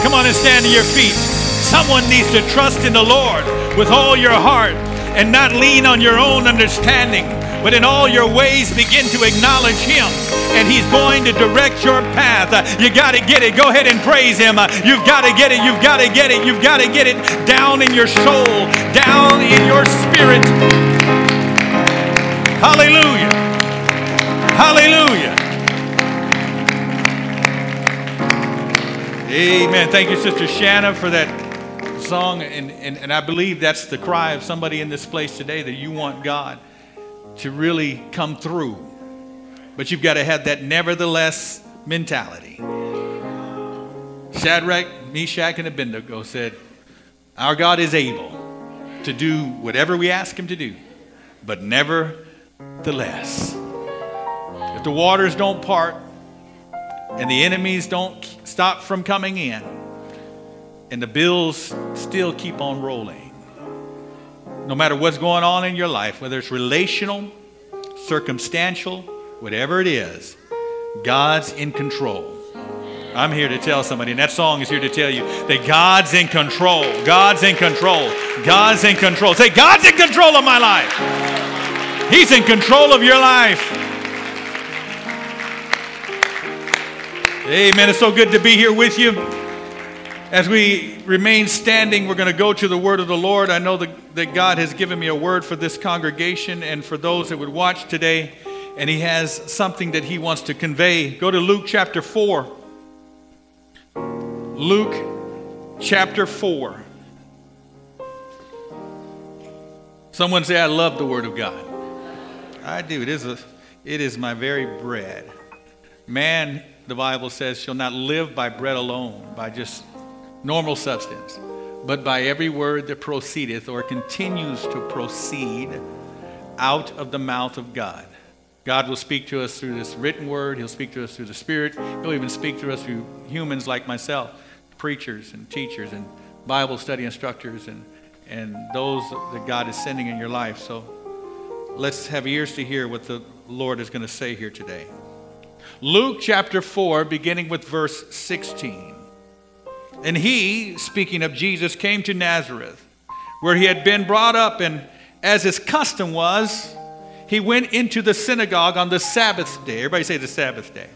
Come on and stand to your feet. Someone needs to trust in the Lord with all your heart and not lean on your own understanding, but in all your ways begin to acknowledge Him, and He's going to direct your path. You got to get it. Go ahead and praise Him. You've got to get it. You've got to get it. You've got to get it down in your soul, down in your spirit. Hallelujah. Hallelujah. Amen. Thank you, Sister Shanna, for that song. And I believe that's the cry of somebody in this place today, that you want God to really come through. But you've got to have that nevertheless mentality. Shadrach, Meshach, and Abednego said, our God is able to do whatever we ask Him to do, but nevertheless. If the waters don't part and the enemies don't stop from coming in and the bills still keep on rolling, no matter what's going on in your life, whether it's relational, circumstantial, whatever it is, God's in control. I'm here to tell somebody, and that song is here to tell you that God's in control. God's in control. God's in control. Say, God's in control of my life. He's in control of your life. Amen. It's so good to be here with you. As we remain standing, we're going to go to the word of the Lord. I know that God has given me a word for this congregation and for those that would watch today, and He has something that He wants to convey. Go to Luke chapter 4. Luke chapter 4. Someone say, I love the word of God. I do. It is my very bread. Man, the Bible says, shall not live by bread alone, by just normal substance, but by every word that proceedeth or continues to proceed out of the mouth of God. God will speak to us through this written word. He'll speak to us through the Spirit. He'll even speak to us through humans like myself, preachers and teachers and Bible study instructors and those that God is sending in your life. So let's have ears to hear what the Lord is going to say here today. Luke chapter 4, beginning with verse 16. And He, speaking of Jesus, came to Nazareth, where He had been brought up, and as His custom was, He went into the synagogue on the Sabbath day. Everybody say the Sabbath day.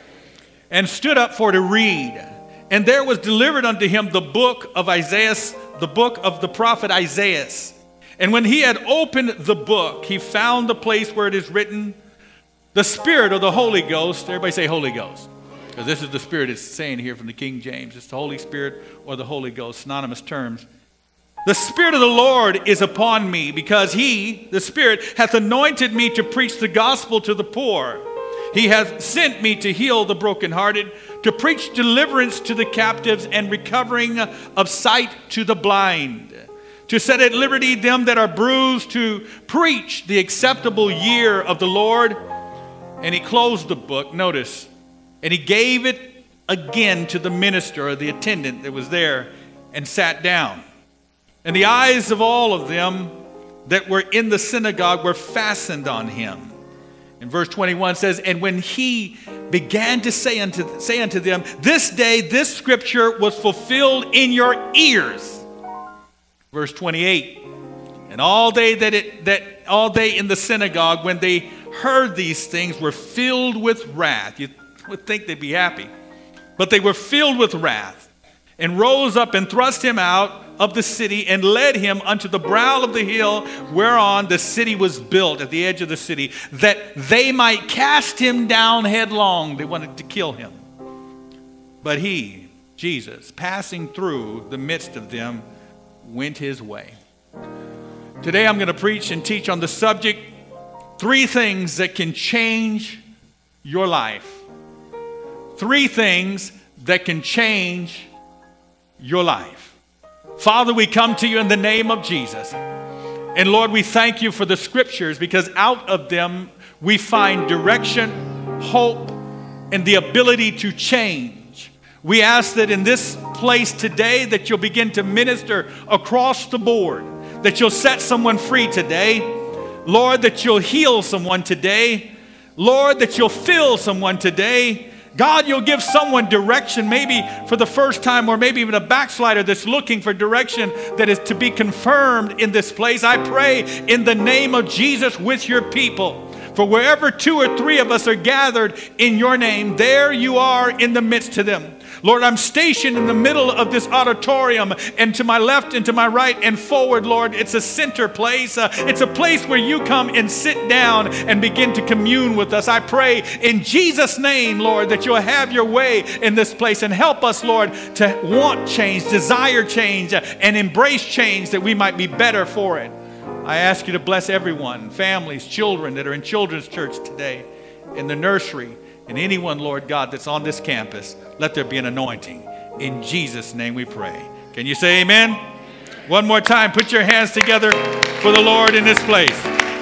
And stood up for to read. And there was delivered unto Him the book of Isaiah, the book of the prophet Isaiah. And when He had opened the book, He found the place where it is written, the Spirit of the Holy Ghost. Everybody say Holy Ghost. Because this is the Spirit it's saying here from the King James. It's the Holy Spirit or the Holy Ghost, synonymous terms. The Spirit of the Lord is upon me, because He, the Spirit, hath anointed me to preach the gospel to the poor. He hath sent me to heal the brokenhearted, to preach deliverance to the captives, and recovering of sight to the blind, to set at liberty them that are bruised, to preach the acceptable year of the Lord. And He closed the book, notice, and He gave it again to the minister or the attendant that was there, and sat down. And the eyes of all of them that were in the synagogue were fastened on Him. And verse 21 says, and when He began to say unto them, this day this scripture was fulfilled in your ears. Verse 28, and all day in the synagogue, when they heard these things, were filled with wrath. You would think they'd be happy, but they were filled with wrath, and rose up and thrust Him out of the city, and led Him unto the brow of the hill whereon the city was built, at the edge of the city, that they might cast Him down headlong. They wanted to kill Him. But He, Jesus, passing through the midst of them, went His way. Today I'm going to preach and teach on the subject, 3 things that can change your life. 3 things that can change your life. Father, we come to You in the name of Jesus. And Lord, we thank You for the scriptures, because out of them we find direction, hope, and the ability to change. We ask that in this place today that You'll begin to minister across the board, that You'll set someone free today. Lord, that You'll heal someone today. Lord, that You'll fill someone today. God, you'll give someone direction, maybe for the first time, or maybe even a backslider that's looking for direction that is to be confirmed in this place. I pray in the name of Jesus with your people. For wherever 2 or 3 of us are gathered in your name, there you are in the midst of them. Lord, I'm stationed in the middle of this auditorium, and to my left and to my right and forward, Lord, it's a center place. It's a place where you come and sit down and begin to commune with us. I pray in Jesus' name, Lord, that you'll have your way in this place and help us, Lord, to want change, desire change, and embrace change that we might be better for it. I ask you to bless everyone, families, children that are in children's church today, in the nursery, and anyone, Lord God, that's on this campus. Let there be an anointing. In Jesus' name we pray. Can you say amen? One more time, put your hands together for the Lord in this place.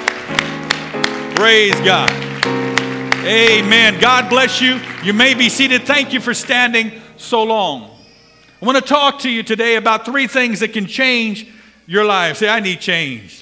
Praise God. Amen. God bless you. You may be seated. Thank you for standing so long. I want to talk to you today about 3 things that can change your life. Say, I need change.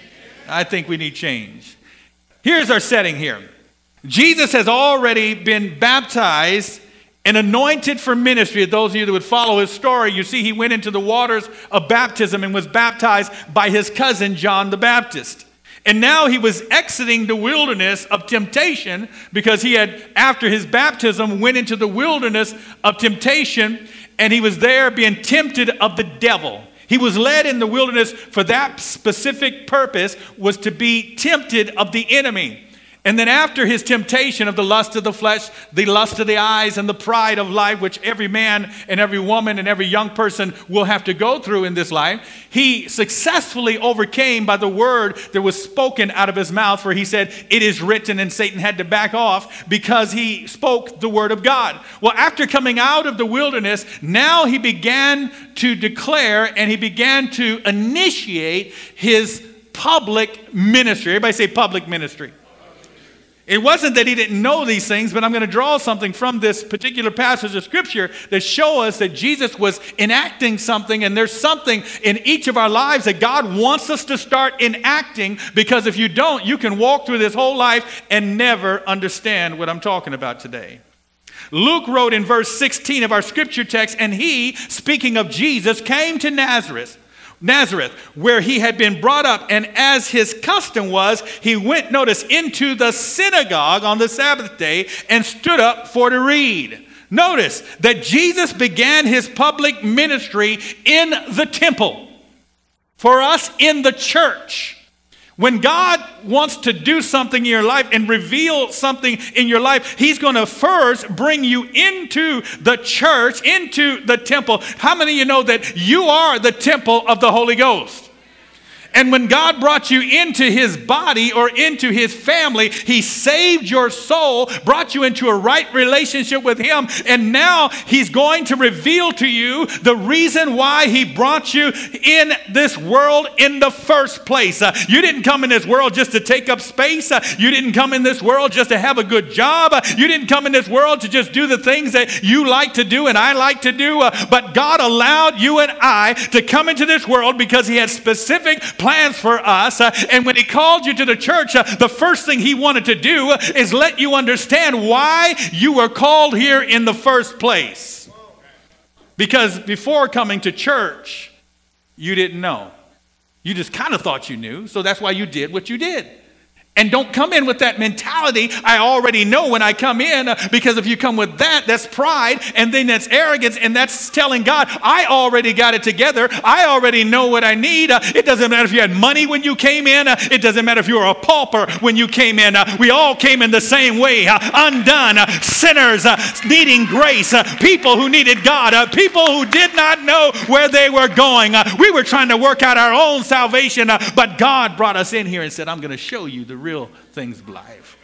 I think we need change. Here's our setting here. Jesus has already been baptized and anointed for ministry. Those of you that would follow his story, you see he went into the waters of baptism and was baptized by his cousin John the Baptist. And now he was exiting the wilderness of temptation because he had, after his baptism, went into the wilderness of temptation, and he was there being tempted of the devil. He was led in the wilderness for that specific purpose, was to be tempted of the enemy. And then after his temptation of the lust of the flesh, the lust of the eyes, and the pride of life, which every man and every woman and every young person will have to go through in this life, he successfully overcame by the word that was spoken out of his mouth, for he said, it is written, and Satan had to back off because he spoke the word of God. Well, after coming out of the wilderness, now he began to declare and he began to initiate his public ministry. Everybody say public ministry. It wasn't that he didn't know these things, but I'm going to draw something from this particular passage of Scripture that show us that Jesus was enacting something, and there's something in each of our lives that God wants us to start enacting, because if you don't, you can walk through this whole life and never understand what I'm talking about today. Luke wrote in verse 16 of our Scripture text, and he, speaking of Jesus, came to Nazareth, where he had been brought up, and as his custom was, he went, notice, into the synagogue on the Sabbath day and stood up for to read. Notice that Jesus began his public ministry in the temple. For us, in the church. When God wants to do something in your life and reveal something in your life, he's going to first bring you into the church, into the temple. How many of you know that you are the temple of the Holy Ghost? And when God brought you into his body or into his family, he saved your soul, brought you into a right relationship with him, and now he's going to reveal to you the reason why he brought you in this world in the first place. You didn't come in this world just to take up space. You didn't come in this world just to have a good job. You didn't come in this world to just do the things that you like to do and I like to do. But God allowed you and I to come into this world because he had specific plans for us. And when he called you to the church, the first thing he wanted to do is let you understand why you were called here in the first place. Because before coming to church, you didn't know. You just kind of thought you knew, so that's why you did what you did. And don't come in with that mentality, I already know when I come in, because if you come with that, that's pride, and then that's arrogance, and that's telling God, I already got it together. I already know what I need. It doesn't matter if you had money when you came in. It doesn't matter if you were a pauper when you came in. We all came in the same way, undone, sinners needing grace, people who needed God, people who did not know where they were going. We were trying to work out our own salvation, but God brought us in here and said, I'm going to show you the real things of life.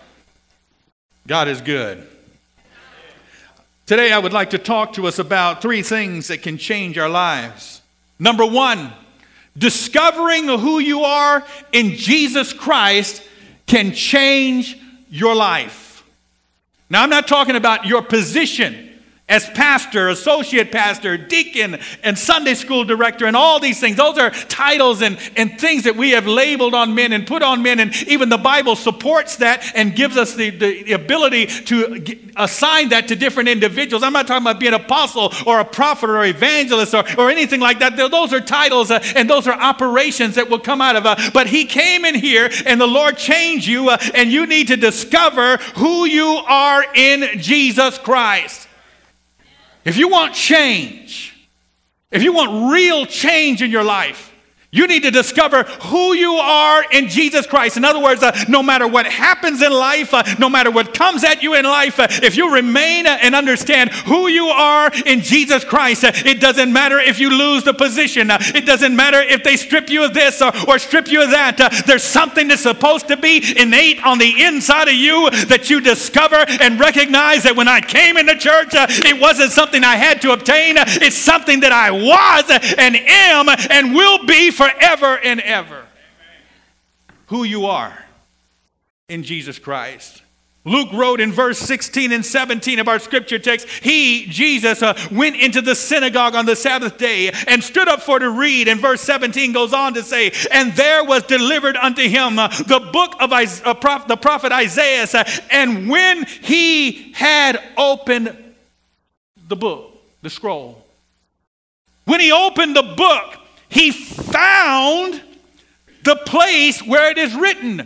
God is good. Today I would like to talk to us about 3 things that can change our lives. Number 1, discovering who you are in Jesus Christ can change your life. Now I'm not talking about your position as pastor, associate pastor, deacon, and Sunday school director, and all these things. Those are titles and things that we have labeled on men and put on men. And even the Bible supports that and gives us the ability to assign that to different individuals. I'm not talking about being an apostle or a prophet or evangelist or anything like that. Those are titles and those are operations that will come out of. But he came in here and the Lord changed you, and you need to discover who you are in Jesus Christ. If you want change, if you want real change in your life, you need to discover who you are in Jesus Christ. In other words, no matter what happens in life, no matter what comes at you in life, if you remain and understand who you are in Jesus Christ, it doesn't matter if you lose the position. It doesn't matter if they strip you of this or strip you of that. There's something that's supposed to be innate on the inside of you that you discover and recognize that when I came into church, it wasn't something I had to obtain. It's something that I was and am and will be forever and ever. Who you are in Jesus Christ. Luke wrote in verse 16 and 17 of our scripture text, he, Jesus, went into the synagogue on the Sabbath day and stood up for to read. And verse 17 goes on to say, and there was delivered unto him the book of the prophet Isaiah. And when he had opened the book, the scroll, when he opened the book, he found the place where it is written.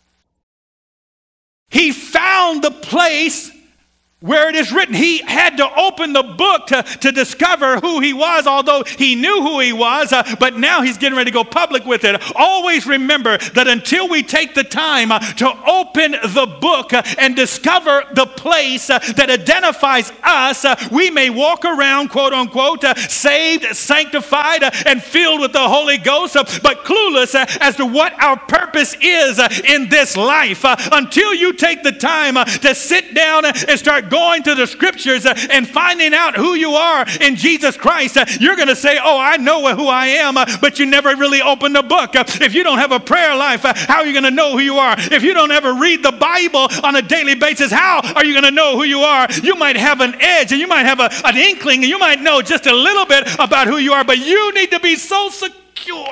He found the place where it is written. He had to open the book to discover who he was, although he knew who he was, but now he's getting ready to go public with it. Always remember that until we take the time to open the book and discover the place that identifies us, we may walk around, quote unquote, saved, sanctified, and filled with the Holy Ghost, but clueless as to what our purpose is in this life. Until you take the time to sit down and start going to the scriptures and finding out who you are in Jesus Christ, you're going to say, oh, I know who I am, but you never really opened the book. If you don't have a prayer life, how are you going to know who you are? If you don't ever read the Bible on a daily basis, how are you going to know who you are? You might have an edge and you might have an inkling and you might know just a little bit about who you are, but you need to be so secure.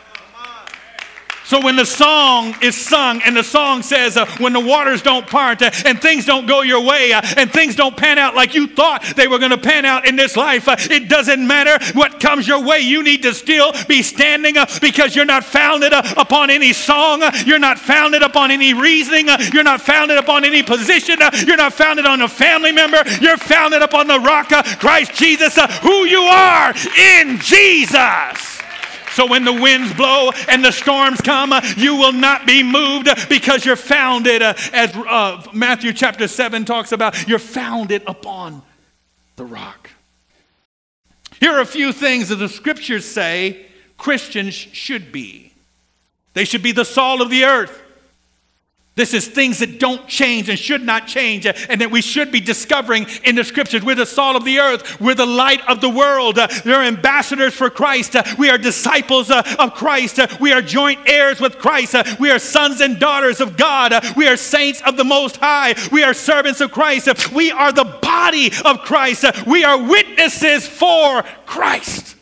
So when the song is sung and the song says when the waters don't part and things don't go your way and things don't pan out like you thought they were going to pan out in this life, it doesn't matter what comes your way. You need to still be standing because you're not founded upon any song. You're not founded upon any reasoning. You're not founded upon any position. You're not founded on a family member. You're founded upon the rock, Christ Jesus, who you are in Jesus. So when the winds blow and the storms come, you will not be moved because you're founded, as Matthew chapter 7 talks about, you're founded upon the rock. Here are a few things that the scriptures say Christians should be. They should be the salt of the earth. This is things that don't change and should not change and that we should be discovering in the scriptures. We're the salt of the earth. We're the light of the world. We're ambassadors for Christ. We are disciples of Christ. We are joint heirs with Christ. We are sons and daughters of God. We are saints of the Most High. We are servants of Christ. We are the body of Christ. We are witnesses for Christ.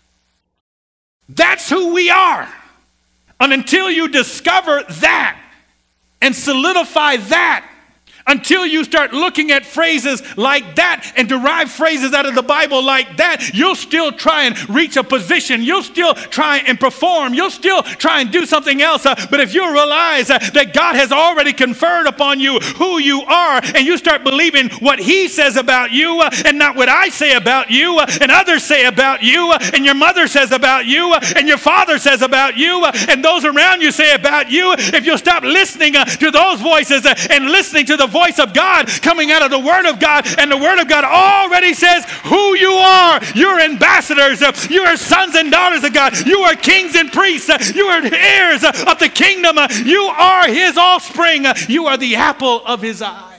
That's who we are. And until you discover that, and solidify that, until you start looking at phrases like that and derive phrases out of the Bible like that, you'll still try and reach a position. You'll still try and perform. You'll still try and do something else. But if you realize that God has already conferred upon you who you are, and you start believing what he says about you and not what I say about you and others say about you and your mother says about you and your father says about you and those around you say about you, if you'll stop listening to those voices and listening to the voice of God coming out of the Word of God, and the Word of God already says who you are. You're ambassadors. You are sons and daughters of God. You are kings and priests. You are heirs of the kingdom. You are his offspring. You are the apple of his eye.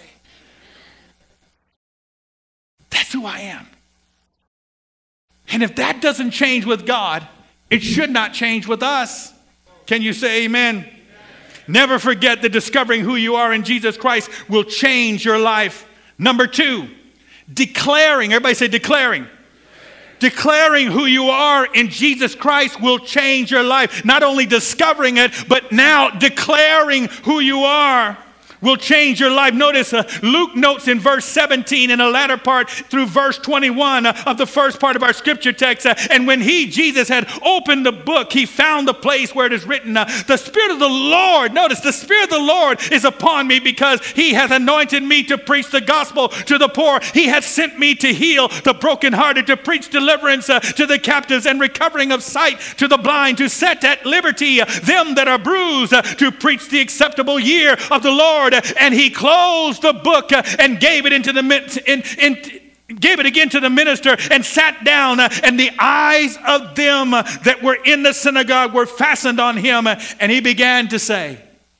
That's who I am. And if that doesn't change with God, it should not change with us. Can you say amen? Never forget that discovering who you are in Jesus Christ will change your life. Number 2, declaring, everybody say declaring. Declaring who you are in Jesus Christ will change your life. Not only discovering it, but now declaring who you are will change your life. Notice Luke notes in verse 17 in the latter part through verse 21 of the first part of our scripture text. And when Jesus had opened the book, he found the place where it is written, the Spirit of the Lord, notice, the Spirit of the Lord is upon me because he hath anointed me to preach the gospel to the poor. He hath sent me to heal the brokenhearted, to preach deliverance to the captives and recovering of sight to the blind, to set at liberty them that are bruised, to preach the acceptable year of the Lord. And he closed the book and gave it gave it again to the minister and sat down, and the eyes of them that were in the synagogue were fastened on him, and he began to say,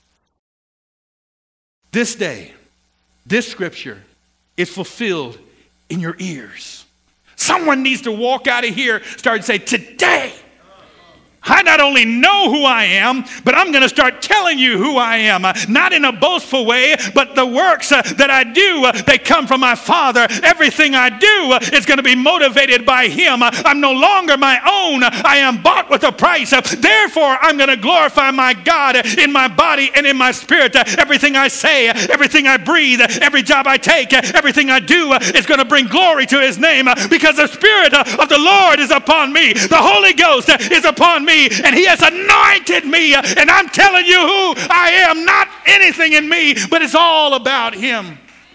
this day, this scripture is fulfilled in your ears. Someone needs to walk out of here, start and say, today, I not only know who I am, but I'm going to start telling you who I am. Not in a boastful way, but the works that I do, they come from my Father. Everything I do is going to be motivated by him. I'm no longer my own. I am bought with a price. Therefore, I'm going to glorify my God in my body and in my spirit. Everything I say, everything I breathe, every job I take, everything I do is going to bring glory to his name because the Spirit of the Lord is upon me. The Holy Ghost is upon me. And he has anointed me, and I'm telling you who I am, not anything in me, but it's all about him.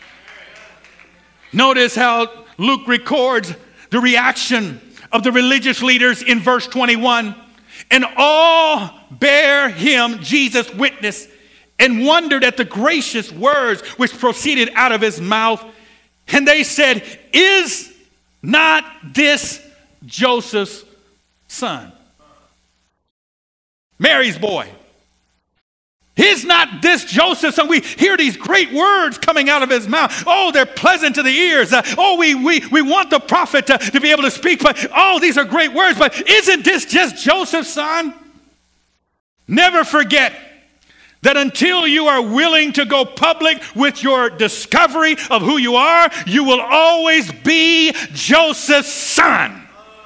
Notice how Luke records the reaction of the religious leaders in verse 21. And all bare him, Jesus, witness, and wondered at the gracious words which proceeded out of his mouth. And they said, is not this Joseph's son? Mary's boy. Is not this Joseph's son? We hear these great words coming out of his mouth. Oh, they're pleasant to the ears. We want the prophet to be able to speak. But oh, these are great words. But isn't this just Joseph's son? Never forget that until you are willing to go public with your discovery of who you are, you will always be Joseph's son.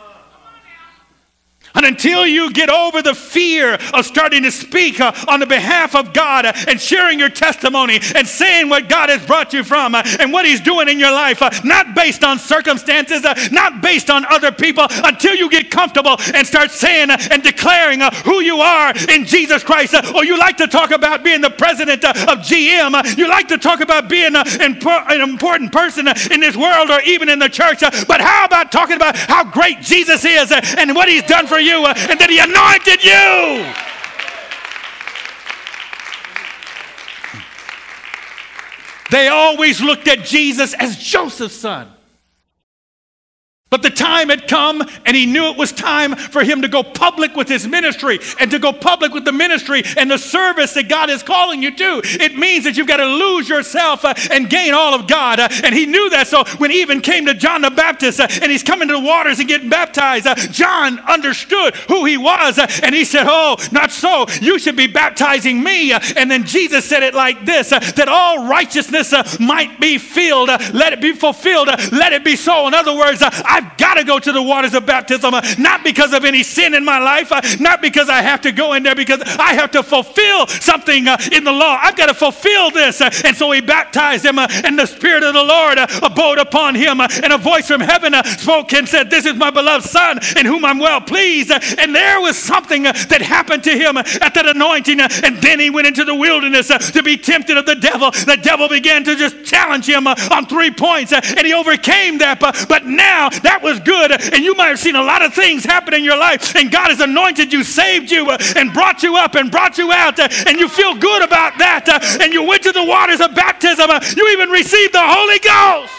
And until you get over the fear of starting to speak on the behalf of God and sharing your testimony and saying what God has brought you from and what he's doing in your life, not based on circumstances, not based on other people, until you get comfortable and start saying and declaring who you are in Jesus Christ. Or you like to talk about being the president of GM. You like to talk about being an important person in this world or even in the church. But how about talking about how great Jesus is and what he's done for you and that he anointed you? They always looked at Jesus as Joseph's son. But the time had come, and he knew it was time for him to go public with his ministry and to go public with the ministry and the service that God is calling you to. It means that you've got to lose yourself and gain all of God. And he knew that. So when he even came to John the Baptist and he's coming to the waters and getting baptized, John understood who he was. And he said, oh, not so. You should be baptizing me. And then Jesus said it like this, that all righteousness might be filled. Let it be fulfilled. Let it be so. In other words, I've got to go to the waters of baptism, not because of any sin in my life, not because I have to go in there, because I have to fulfill something in the law. I've got to fulfill this. And so he baptized him, and the Spirit of the Lord abode upon him. And a voice from heaven spoke and said, this is my beloved Son, in whom I'm well pleased. And there was something that happened to him at that anointing. And then he went into the wilderness to be tempted of the devil. The devil began to just challenge him on 3 points, and he overcame that. But now, that was good, and you might have seen a lot of things happen in your life, and God has anointed you, saved you, and brought you up and brought you out, and you feel good about that, and you went to the waters of baptism. You even received the Holy Ghost.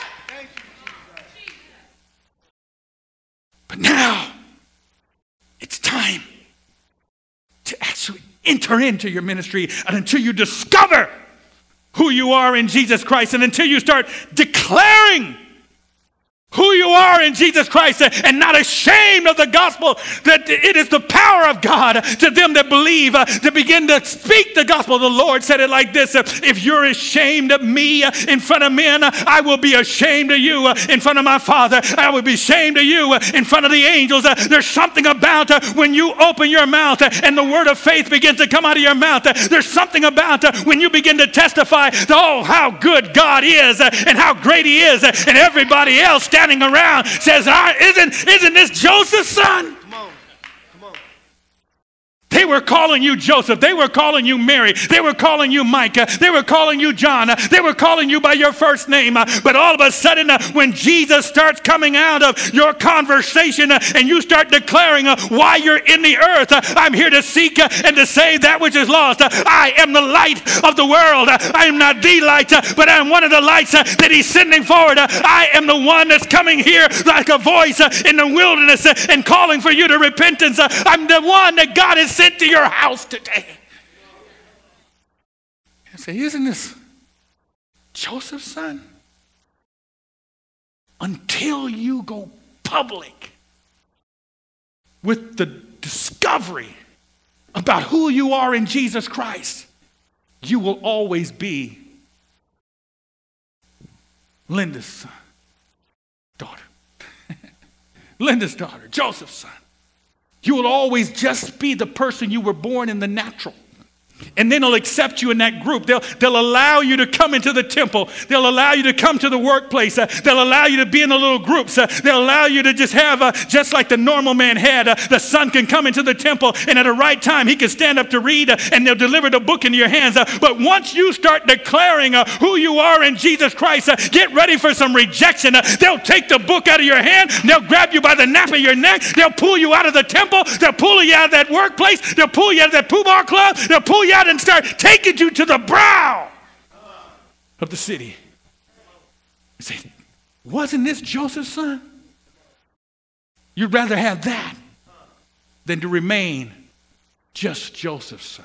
But now, it's time to actually enter into your ministry, and until you discover who you are in Jesus Christ, and until you start declaring who who you are in Jesus Christ and not ashamed of the gospel, that it is the power of God to them that believe, to begin to speak the gospel. The Lord said it like this: if you're ashamed of me in front of men, I will be ashamed of you in front of my Father. I will be ashamed of you in front of the angels. There's something about when you open your mouth and the word of faith begins to come out of your mouth. There's something about when you begin to testify to, oh, how good God is and how great he is, and everybody else standing around says, isn't this Joseph's son? They were calling you Joseph. They were calling you Mary. They were calling you Micah. They were calling you John. They were calling you by your first name. But all of a sudden, when Jesus starts coming out of your conversation and you start declaring why you're in the earth, I'm here to seek and to save that which is lost. I am the light of the world. I am not the light, but I'm one of the lights that he's sending forward. I am the one that's coming here like a voice in the wilderness and calling for you to repentance. I'm the one that God is sent to your house today. I say, isn't this Joseph's son? Until you go public with the discovery about who you are in Jesus Christ, you will always be Linda's daughter. Linda's daughter, Joseph's son. You will always just be the person you were born in the natural. And then they'll accept you in that group. They'll allow you to come into the temple. They'll allow you to come to the workplace. They'll allow you to be in the little groups. They'll allow you to just have, just like the normal man had, the son can come into the temple, and at the right time he can stand up to read, and they'll deliver the book into your hands. But once you start declaring who you are in Jesus Christ, get ready for some rejection. They'll take the book out of your hand. They'll grab you by the nape of your neck. They'll pull you out of the temple. They'll pull you out of that workplace. They'll pull you out of that poo-bar club. They'll pull you out and start taking you to the brow of the city. You say, wasn't this Joseph's son? You'd rather have that than to remain just Joseph's son.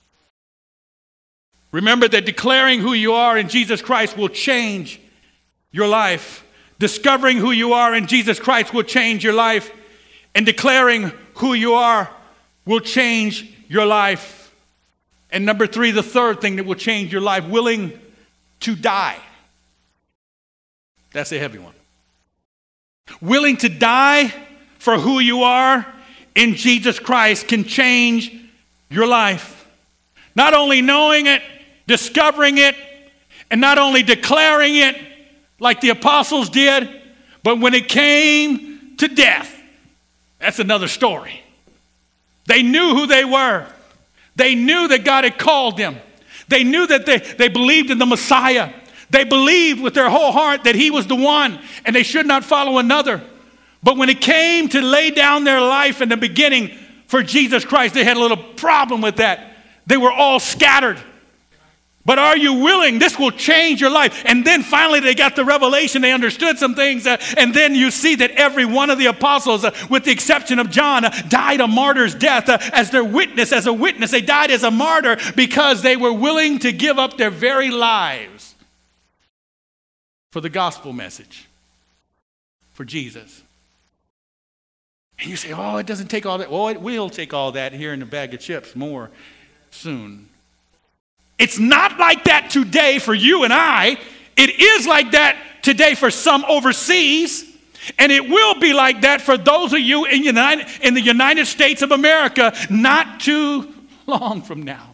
Remember that declaring who you are in Jesus Christ will change your life. Discovering who you are in Jesus Christ will change your life. And declaring who you are will change your life. And number 3, the third thing that will change your life, willing to die. That's a heavy one. Willing to die for who you are in Jesus Christ can change your life. Not only knowing it, discovering it, and not only declaring it like the apostles did, but when it came to death, that's another story. They knew who they were. They knew that God had called them. They knew that they believed in the Messiah. They believed with their whole heart that he was the one and they should not follow another. But when it came to lay down their life in the beginning for Jesus Christ, they had a little problem with that. They were all scattered. But are you willing? This will change your life. And then finally they got the revelation. They understood some things. And then you see that every one of the apostles, with the exception of John, died a martyr's death as their witness, as a witness. They died as a martyr because they were willing to give up their very lives for the gospel message, for Jesus. And you say, oh, it doesn't take all that. Well, it will take all that here in a bag of chips more soon. It's not like that today for you and I. It is like that today for some overseas. And it will be like that for those of you in the United States of America not too long from now.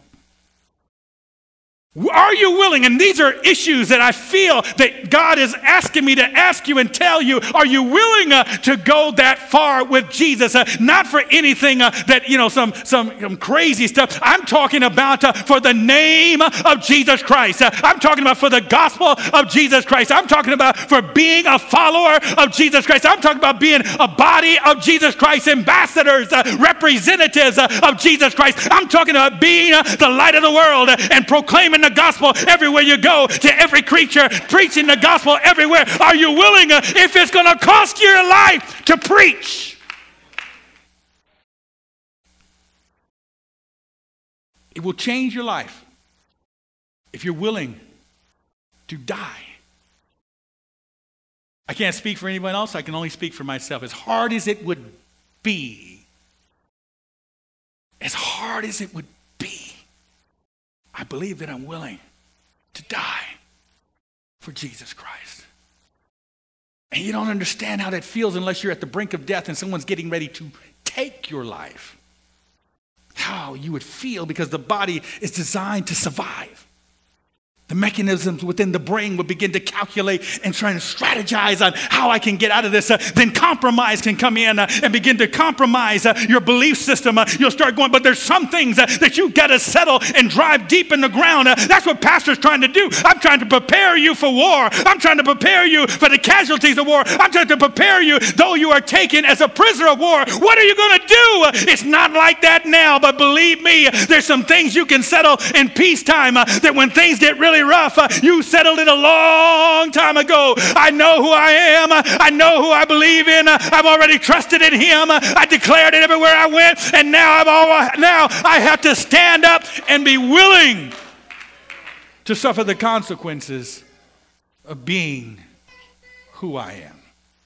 Are you willing? And these are issues that I feel that God is asking me to ask you and tell you. Are you willing to go that far with Jesus? Not for anything that, some crazy stuff. I'm talking about for the name of Jesus Christ. I'm talking about for the gospel of Jesus Christ. I'm talking about for being a follower of Jesus Christ. I'm talking about being a body of Jesus Christ, ambassadors, representatives of Jesus Christ. I'm talking about being the light of the world and proclaiming the gospel everywhere you go, to every creature, preaching the gospel everywhere. Are you willing, if it's going to cost you your life, to preach? It will change your life if you're willing to die I can't speak for anyone else. I can only speak for myself. As hard as it would be, I believe that I'm willing to die for Jesus Christ. And you don't understand how that feels unless you're at the brink of death and someone's getting ready to take your life. How you would feel, because the body is designed to survive. The mechanisms within the brain would begin to calculate and try to strategize on how I can get out of this. Then compromise can come in and begin to compromise your belief system. You'll start going, but there's some things that you've got to settle and drive deep in the ground. That's what pastor's trying to do. I'm trying to prepare you for war. I'm trying to prepare you for the casualties of war. I'm trying to prepare you, though you are taken as a prisoner of war. What are you going to do? It's not like that now, but believe me, there's some things you can settle in peacetime that when things get really rough, you settled it a long time ago. I know who I am. I know who I believe in. I've already trusted in him. I declared it everywhere I went, and now I have to stand up and be willing to suffer the consequences of being who I am.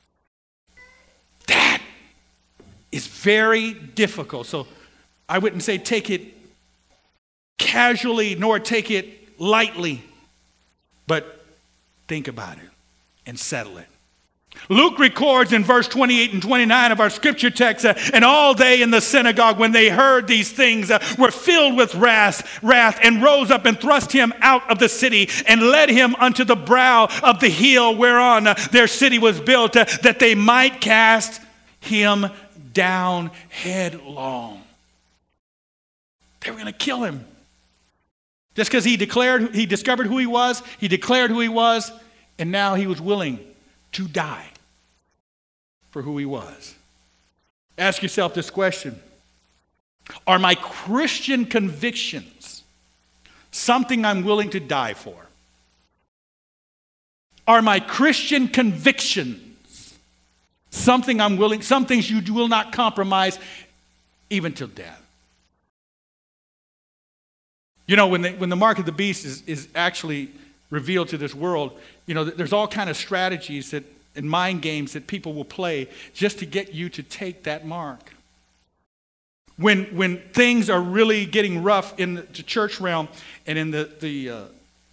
That is very difficult. So I wouldn't say take it casually nor take it lightly, but think about it and settle it. Luke records in verse 28 and 29 of our scripture text, and all they in the synagogue, when they heard these things, were filled with wrath, and rose up and thrust him out of the city, and led him unto the brow of the hill whereon their city was built, that they might cast him down headlong. They were going to kill him. Just because he discovered who he was, he declared who he was, and now he was willing to die for who he was. Ask yourself this question. Are my Christian convictions something I'm willing to die for? Are my Christian convictions something I'm willing, some things you will not compromise even till death? You know, when the mark of the beast is actually revealed to this world, you know, there's all kind of strategies and mind games that people will play just to get you to take that mark. When things are really getting rough in the church realm and in the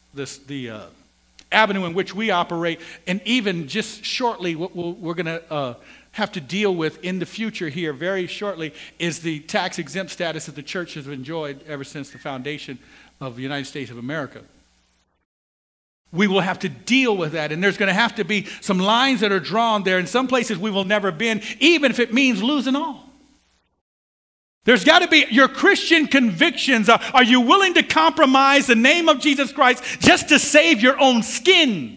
avenue in which we operate, and even just shortly what we're going to have to deal with in the future here very shortly is the tax exempt status that the church has enjoyed ever since the foundation of the United States of America. We will have to deal with that, and there's going to have to be some lines that are drawn there. In some places we will never bend, even if it means losing all. There's got to be your Christian convictions. Are you willing to compromise the name of Jesus Christ just to save your own skin?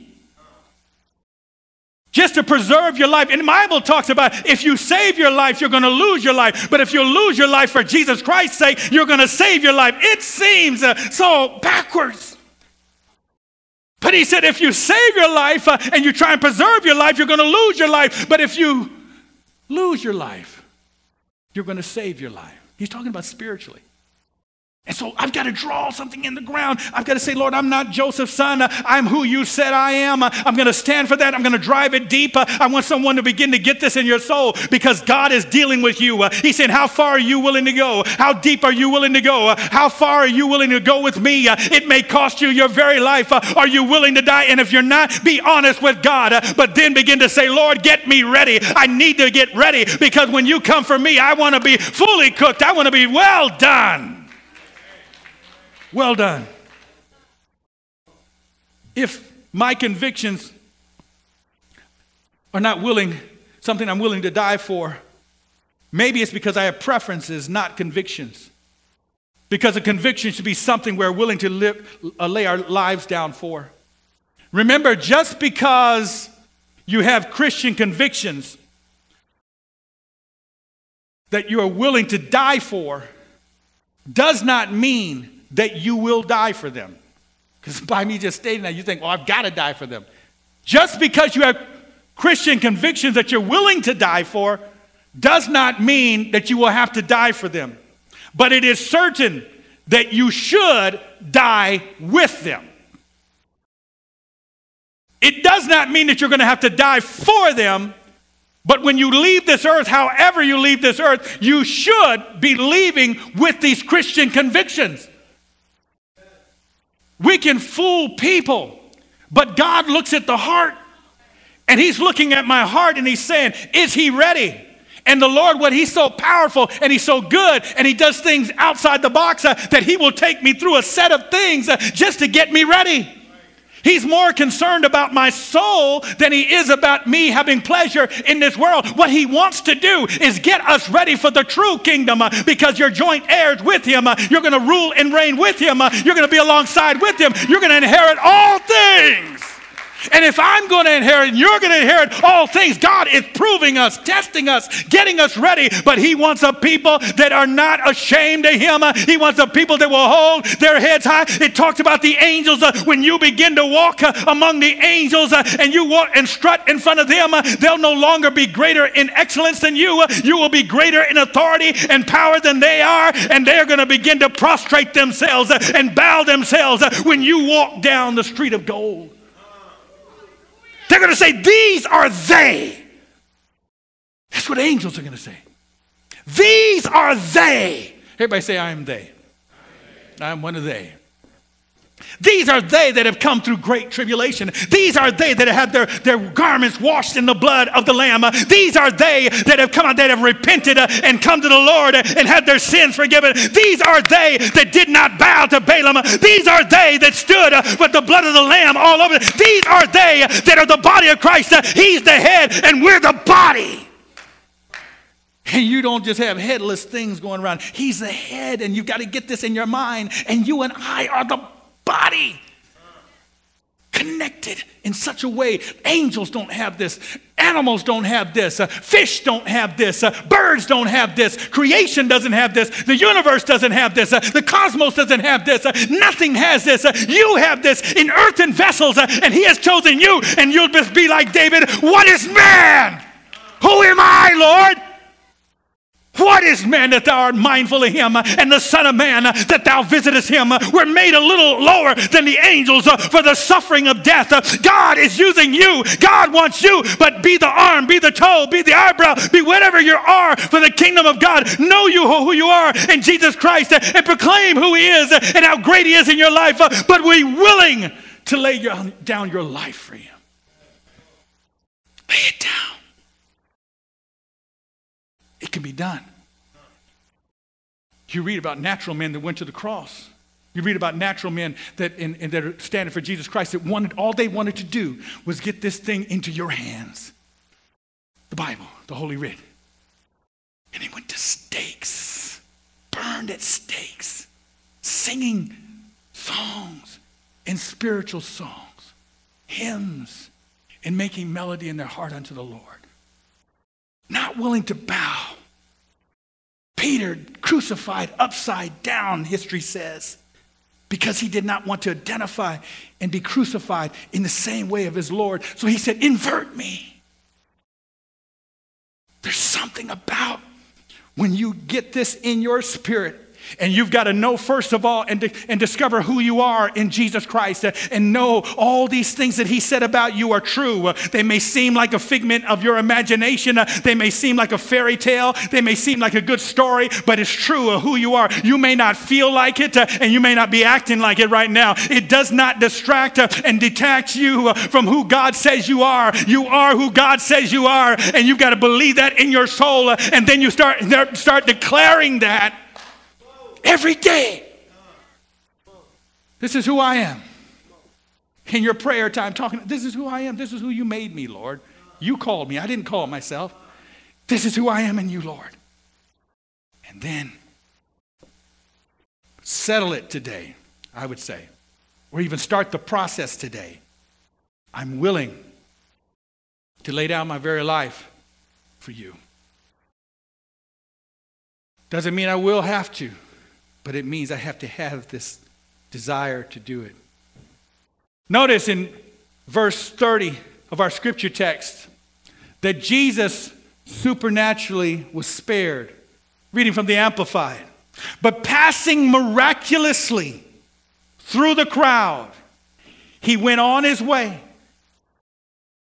Just to preserve your life. And the Bible talks about if you save your life, you're going to lose your life. But if you lose your life for Jesus Christ's sake, you're going to save your life. It seems so backwards. But he said if you save your life and you try and preserve your life, you're going to lose your life. But if you lose your life, you're going to save your life. He's talking about spiritually. And so I've got to draw something in the ground. I've got to say, Lord, I'm not Joseph's son. I'm who you said I am. I'm going to stand for that. I'm going to drive it deep. I want someone to begin to get this in your soul because God is dealing with you. He's saying, how far are you willing to go? How deep are you willing to go? How far are you willing to go with me? It may cost you your very life. Are you willing to die? And if you're not, be honest with God. But then begin to say, Lord, get me ready. I need to get ready because when you come for me, I want to be fully cooked. I want to be well done. Well done. If my convictions are not something I'm willing to die for, maybe it's because I have preferences, not convictions. Because a conviction should be something we're willing to lay our lives down for. Remember, just because you have Christian convictions that you are willing to die for does not mean that you will die for them. Because by me just stating that, you think, well, I've got to die for them. Just because you have Christian convictions that you're willing to die for does not mean that you will have to die for them. But it is certain that you should die with them. It does not mean that you're going to have to die for them. But when you leave this earth, however you leave this earth, you should be leaving with these Christian convictions. We can fool people, but God looks at the heart, and he's looking at my heart, and he's saying, is he ready? And the Lord, when he's so powerful and he's so good and he does things outside the box, that he will take me through a set of things just to get me ready. He's more concerned about my soul than he is about me having pleasure in this world. What he wants to do is get us ready for the true kingdom, because you're joint heirs with him. You're going to rule and reign with him. You're going to be alongside with him. You're going to inherit all things. And if I'm going to inherit and you're going to inherit all things, God is proving us, testing us, getting us ready. But he wants a people that are not ashamed of him. He wants a people that will hold their heads high. It talks about the angels. When you begin to walk among the angels and you walk and strut in front of them, they'll no longer be greater in excellence than you. You will be greater in authority and power than they are. And they're going to begin to prostrate themselves and bow themselves when you walk down the street of gold. They're going to say, these are they. That's what angels are going to say. These are they. Everybody say, I am they. I'm one of they. These are they that have come through great tribulation. These are they that have had their garments washed in the blood of the Lamb. These are they that have come out, that have repented and come to the Lord and had their sins forgiven. These are they that did not bow to Balaam. These are they that stood with the blood of the Lamb all over. These are they that are the body of Christ. He's the head and we're the body. And you don't just have headless things going around. He's the head, and you've got to get this in your mind. And you and I are the body, connected in such a way. Angels don't have this. Animals don't have this. Fish don't have this. Birds don't have this. Creation doesn't have this. The universe doesn't have this. The cosmos doesn't have this. Nothing has this. You have this in earthen vessels, and he has chosen you, and you'll just be like David. What is man? Who am I, Lord? What is man that thou art mindful of him, and the Son of Man that thou visitest him? We're made a little lower than the angels for the suffering of death. God is using you. God wants you, but be the arm, be the toe, be the eyebrow, be whatever you are for the kingdom of God. Know you who you are in Jesus Christ and proclaim who he is and how great he is in your life, but be willing to lay down your life for him. Lay it down. It can be done. You read about natural men that went to the cross. You read about natural men that are standing for Jesus Christ that all they wanted to do was get this thing into your hands. The Bible, the Holy Writ. And they went to stakes, burned at stakes, singing songs and spiritual songs, hymns, and making melody in their heart unto the Lord. Not willing to bow. Peter crucified upside down, history says, because he did not want to identify and be crucified in the same way of his Lord. So he said, invert me. There's something about when you get this in your spirit. And you've got to know, first of all, and discover who you are in Jesus Christ, and know all these things that he said about you are true. They may seem like a figment of your imagination. They may seem like a fairy tale. They may seem like a good story, but it's true of who you are. You may not feel like it, and you may not be acting like it right now. It does not distract and detach you from who God says you are. You are who God says you are, and you've got to believe that in your soul, and then you start declaring that every day. This is who I am. In your prayer time, talking, this is who I am. This is who you made me, Lord. You called me. I didn't call myself. This is who I am in you, Lord. And then settle it today, I would say. Or even start the process today. I'm willing to lay down my very life for you. Doesn't mean I will have to. But it means I have to have this desire to do it. Notice in verse 30 of our scripture text that Jesus supernaturally was spared. Reading from the Amplified. But passing miraculously through the crowd, he went on his way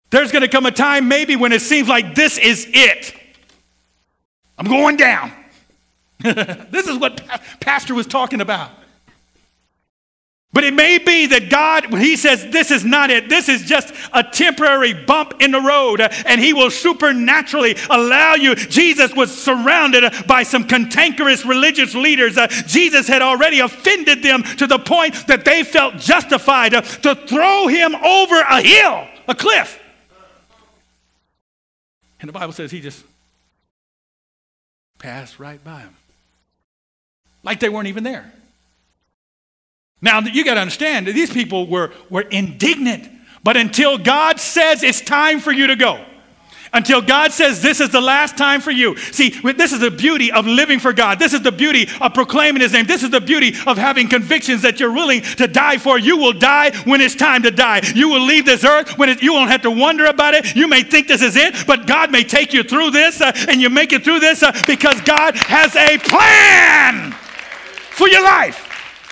There's going to come a time maybe when it seems like this is it. I'm going down. This is what Pastor was talking about. But it may be that God, when he says this is not it, this is just a temporary bump in the road, and he will supernaturally allow you. Jesus was surrounded by some cantankerous religious leaders. Jesus had already offended them to the point that they felt justified to throw him over a hill, a cliff. And the Bible says he just passed right by them. Like they weren't even there. Now, you got to understand that these people were indignant. But until God says it's time for you to go, until God says this is the last time for you. See, this is the beauty of living for God. This is the beauty of proclaiming his name. This is the beauty of having convictions that you're willing to die for. You will die when it's time to die. You will leave this earth when you won't have to wonder about it. You may think this is it, but God may take you through this, and you make it through this because God has a plan for your life.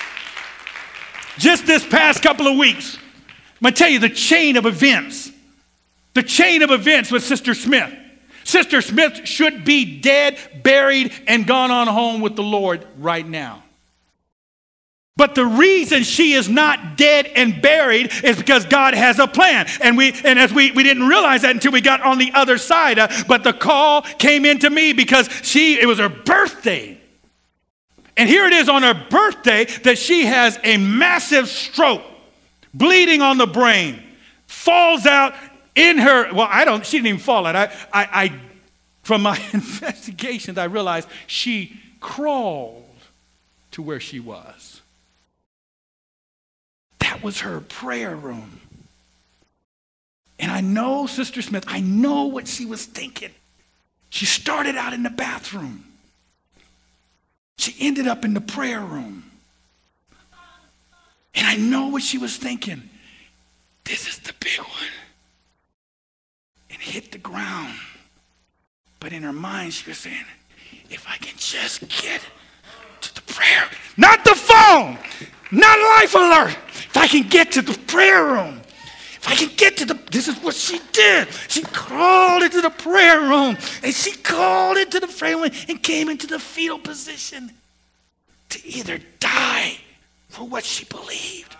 Just this past couple of weeks, I'm going to tell you the chain of events. The chain of events with Sister Smith. Sister Smith should be dead, buried, and gone on home with the Lord right now. But the reason she is not dead and buried is because God has a plan. And as we didn't realize that until we got on the other side. But the call came into me because it was her birthday. And here it is on her birthday that she has a massive stroke, bleeding on the brain, falls out in her, she didn't even fall out. From my investigations, I realized she crawled to where she was. That was her prayer room. And I know, Sister Smith, I know what she was thinking. She started out in the bathroom. She ended up in the prayer room. And I know what she was thinking. This is the big one. And hit the ground. But in her mind, she was saying, if I can just get to the prayer, not the phone, not Life Alert. If I can get to the prayer room, if I can get to this is what she did. She crawled into the prayer room, and she crawled into the prayer room and came into the fetal position to either die for what she believed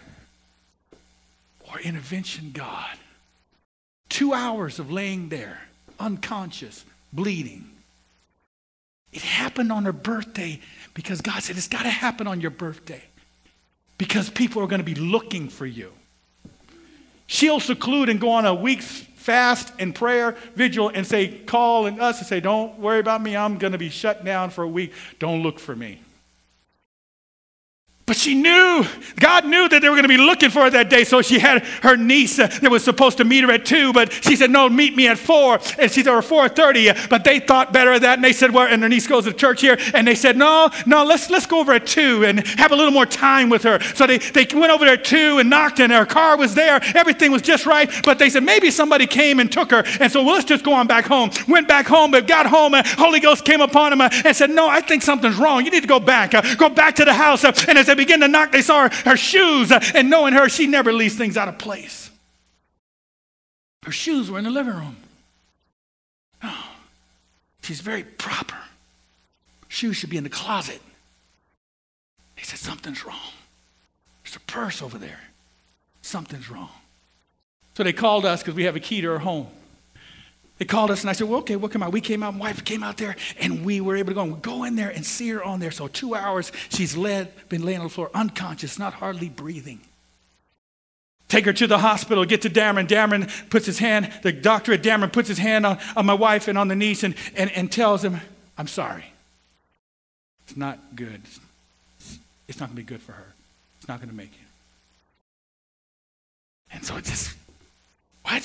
or intervention God. 2 hours of laying there, unconscious, bleeding. It happened on her birthday because God said it's got to happen on your birthday because people are going to be looking for you. She'll seclude and go on a week's fast and prayer vigil and say, call us and say, don't worry about me. I'm going to be shut down for a week. Don't look for me. But she knew, God knew that they were going to be looking for her that day. So she had her niece that was supposed to meet her at 2, but she said, no, meet me at 4. And she said, or 4:30. But they thought better of that. And they said, well, and her niece goes to church here. And they said, no, let's go over at 2 and have a little more time with her. So they went over there at 2 and knocked, and her car was there. Everything was just right. But they said, maybe somebody came and took her. And so, well, let's just go on back home. Went back home, but got home. Holy Ghost came upon him and said, no, I think something's wrong. You need to go back. Go back to the house. And as they began to knock, they saw her shoes, and knowing her, she never leaves things out of place. Her shoes were in the living room. Oh, she's very proper. Shoes should be in the closet. They said, something's wrong. There's a purse over there. Something's wrong. So they called us because we have a key to her home. They called us, and I said, well, okay, we'll come out. We came out, my wife came out there, and we were able to go in there and see her on there. So 2 hours, she's been laying on the floor, unconscious, not hardly breathing. Take her to the hospital, get to Dameron. Dameron puts his hand, the doctor at Dameron puts his hand on my wife and on the niece and tells him, I'm sorry. It's not good. It's not going to be good for her. It's not going to make it. And so it just, what?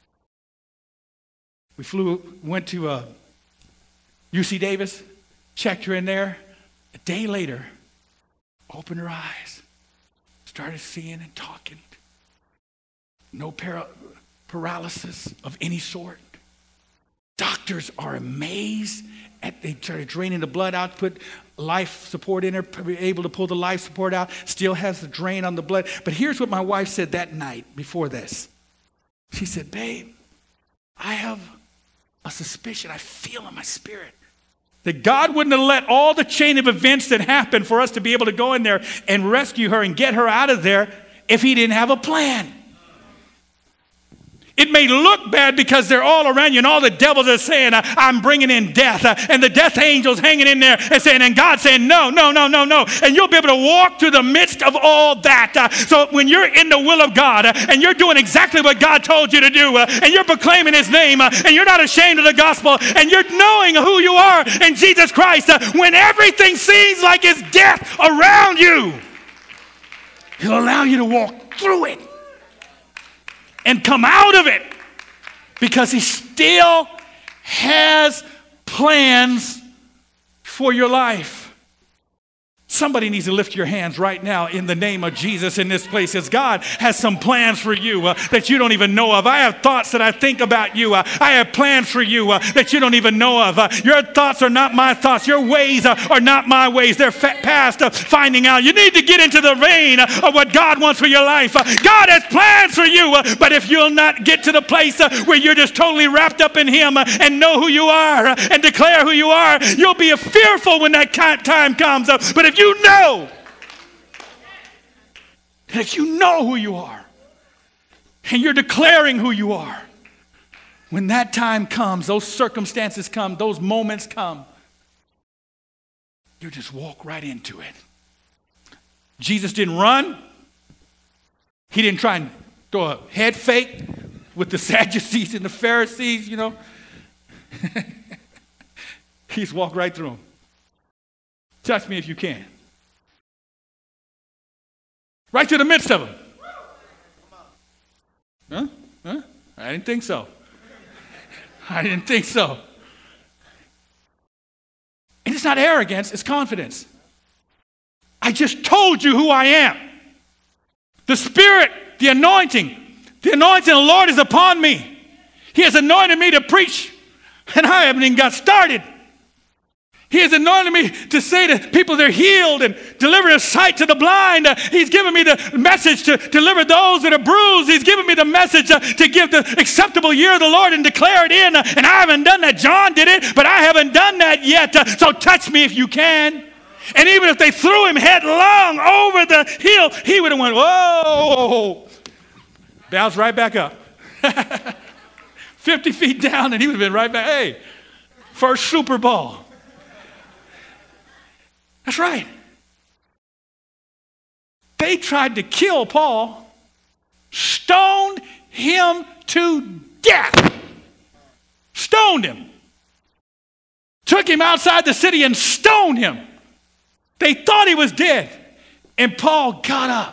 We went to UC Davis, checked her in there. A day later, opened her eyes, started seeing and talking. No paralysis of any sort. Doctors are amazed. They started draining the blood out, put life support in her, able to pull the life support out, still has the drain on the blood. But here's what my wife said that night before this. She said, babe, I have a suspicion. I feel in my spirit that God wouldn't have let all the chain of events that happened for us to be able to go in there and rescue her and get her out of there if he didn't have a plan. It may look bad because they're all around you and all the devils are saying, I'm bringing in death. And the death angel's hanging in there and saying, and God's saying, no, no, no, no, no. And you'll be able to walk through the midst of all that. So when you're in the will of God and you're doing exactly what God told you to do and you're proclaiming his name and you're not ashamed of the gospel and you're knowing who you are in Jesus Christ, when everything seems like it's death around you, he'll allow you to walk through it and come out of it because he still has plans for your life. Somebody needs to lift your hands right now in the name of Jesus in this place, as God has some plans for you that you don't even know of. I have thoughts that I think about you. I have plans for you that you don't even know of. Your thoughts are not my thoughts. Your ways are not my ways. They're past finding out. You need to get into the vein of what God wants for your life. God has plans for you, but if you'll not get to the place where you're just totally wrapped up in him and know who you are and declare who you are, you'll be fearful when that time comes. But if you know who you are and you're declaring who you are, when that time comes, those circumstances come, those moments come, you just walk right into it. Jesus didn't run. He didn't try and throw a head fake with the Sadducees and the Pharisees, you know. He just walked right through them. Touch me if you can. Right to the midst of them. Huh? I didn't think so. I didn't think so. And it's not arrogance, it's confidence. I just told you who I am. The Spirit, the anointing of the Lord is upon me. He has anointed me to preach, and I haven't even got started. He has anointed me to say to people they're healed and deliver a sight to the blind. He's given me the message to deliver those that are bruised. He's given me the message to give the acceptable year of the Lord and declare it in. And I haven't done that. John did it, but I haven't done that yet. So touch me if you can. And even if they threw him headlong over the hill, he would have went, whoa, bounced right back up. 50 feet down, and he would have been right back. Hey, first Super Bowl. That's right. They tried to kill Paul, stoned him to death. Stoned him. Took him outside the city and stoned him. They thought he was dead. And Paul got up.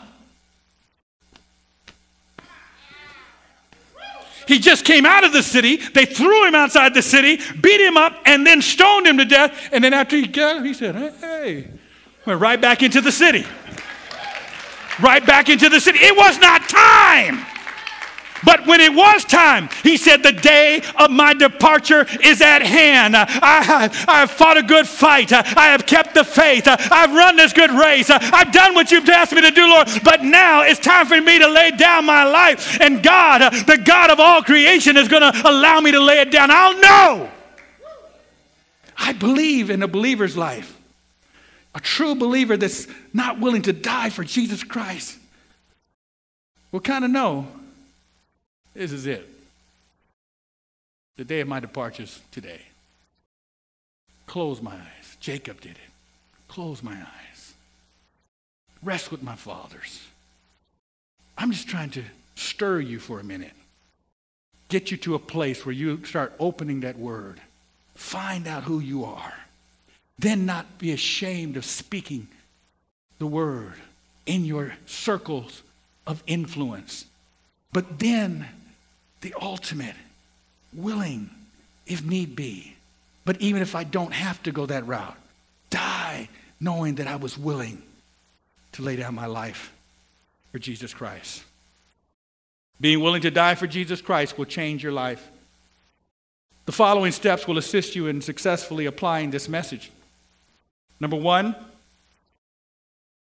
He just came out of the city. They threw him outside the city, beat him up, and then stoned him to death. And then after he got up, he said, hey, went right back into the city. Right back into the city. It was not time. But when it was time, he said, the day of my departure is at hand. I have fought a good fight. I have kept the faith. I've run this good race. I've done what you've asked me to do, Lord. But now it's time for me to lay down my life. And God, the God of all creation, is going to allow me to lay it down. I'll know. I believe in a believer's life. A true believer that's not willing to die for Jesus Christ will kind of know, this is it. The day of my departure is today. Close my eyes. Jacob did it. Close my eyes. Rest with my fathers. I'm just trying to stir you for a minute. Get you to a place where you start opening that word. Find out who you are. Then not be ashamed of speaking the word in your circles of influence. But then the ultimate, willing, if need be. But even if I don't have to go that route, die knowing that I was willing to lay down my life for Jesus Christ. Being willing to die for Jesus Christ will change your life. The following steps will assist you in successfully applying this message. Number one,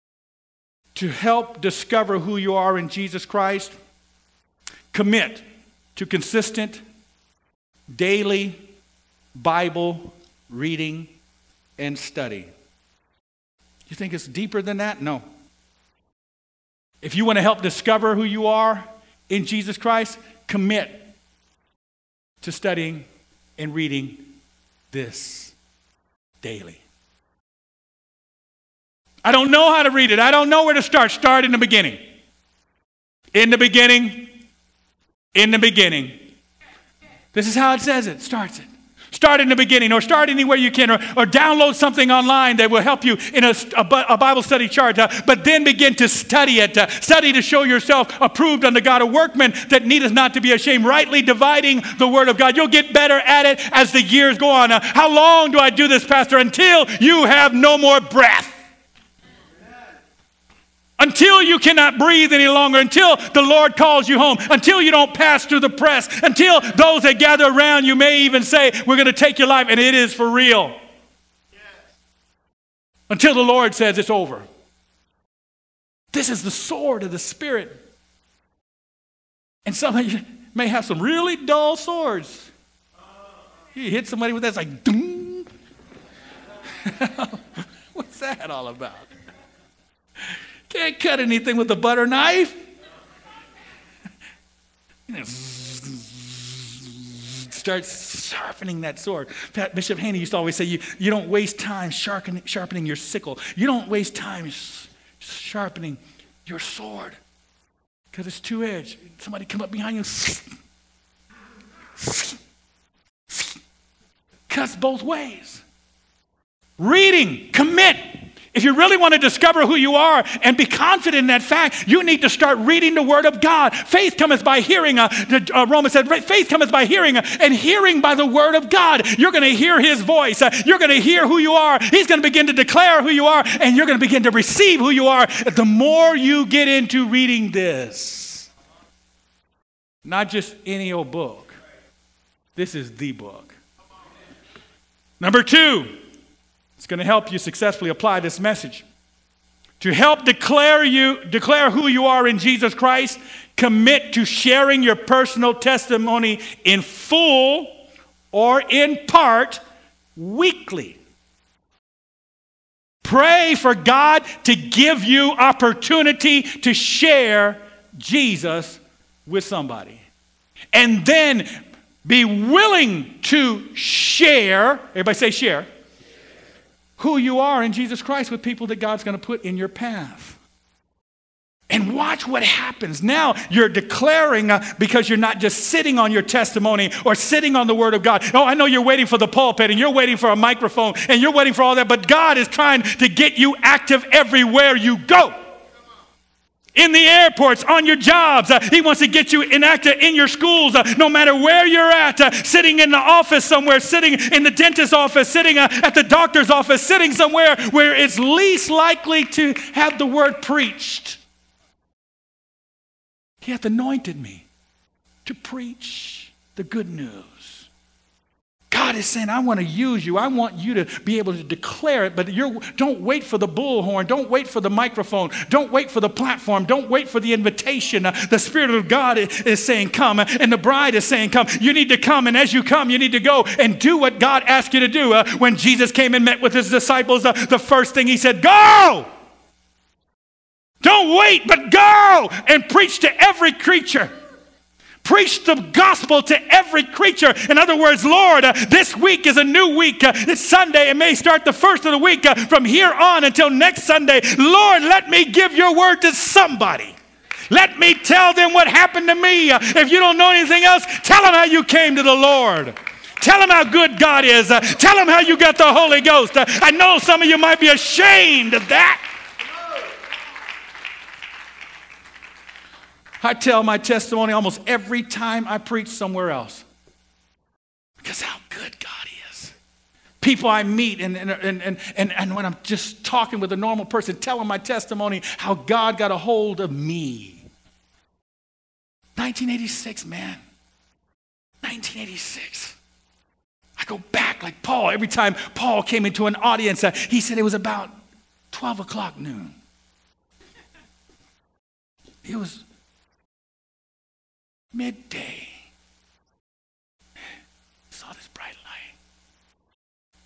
to help discover who you are in Jesus Christ, commit to consistent daily Bible reading and study. You think it's deeper than that? No. If you want to help discover who you are in Jesus Christ, commit to studying and reading this daily. I don't know how to read it. I don't know where to start. Start in the beginning. In the beginning. In the beginning. This is how it says it. Starts it. Start in the beginning, or start anywhere you can, or download something online that will help you in a Bible study chart. But then begin to study it. Study to show yourself approved unto God, a workman that needeth not to be ashamed, rightly dividing the word of God. You'll get better at it as the years go on. How long do I do this, Pastor? Until you have no more breath. Until you cannot breathe any longer, until the Lord calls you home, until you don't pass through the press, until those that gather around you may even say, we're going to take your life, and it is for real. Yes. Until the Lord says it's over. This is the sword of the Spirit. And some of you may have some really dull swords. You hit somebody with that, it's like, doom. What's that all about? Can't cut anything with a butter knife. Start sharpening that sword. Bishop Haney used to always say, you don't waste time sharpening your sickle. You don't waste time sharpening your sword because it's two-edged. Somebody come up behind you, cuts both ways. Reading, commit. If you really want to discover who you are and be confident in that fact, you need to start reading the Word of God. Faith cometh by hearing. Romans said, faith cometh by hearing, and hearing by the Word of God. You're going to hear His voice. You're going to hear who you are. He's going to begin to declare who you are, and you're going to begin to receive who you are. The more you get into reading this, not just any old book. This is the book. Number 2. It's going to help you successfully apply this message. To help declare who you are in Jesus Christ, commit to sharing your personal testimony in full or in part weekly. Pray for God to give you opportunity to share Jesus with somebody. And then be willing to share, everybody say share, who you are in Jesus Christ with people that God's going to put in your path. And watch what happens. Now you're declaring because you're not just sitting on your testimony or sitting on the Word of God. Oh, I know you're waiting for the pulpit and you're waiting for a microphone and you're waiting for all that, but God is trying to get you active everywhere you go. In the airports, on your jobs. He wants to get you inactive in your schools, no matter where you're at, sitting in the office somewhere, sitting in the dentist's office, sitting at the doctor's office, sitting somewhere where it's least likely to have the word preached. He hath anointed me to preach the good news. God is saying, I want to use you. I want you to be able to declare it, but don't wait for the bullhorn. Don't wait for the microphone. Don't wait for the platform. Don't wait for the invitation. The Spirit of God is saying, come, and the bride is saying, come. You need to come, and as you come, you need to go and do what God asked you to do. When Jesus came and met with his disciples, the first thing he said, go! Don't wait, but go and preach to every creature. Preach the gospel to every creature. In other words, Lord, this week is a new week. It's Sunday. It may start the first of the week. From here on until next Sunday, Lord, let me give your word to somebody. Let me tell them what happened to me. If you don't know anything else, tell them how you came to the Lord. Tell them how good God is. Tell them how you got the Holy Ghost. I know some of you might be ashamed of that. I tell my testimony almost every time I preach somewhere else. Because how good God is. People I meet and when I'm just talking with a normal person, telling my testimony, how God got a hold of me. 1986, man. 1986. I go back like Paul. Every time Paul came into an audience, he said it was about 12 o'clock noon. It was midday.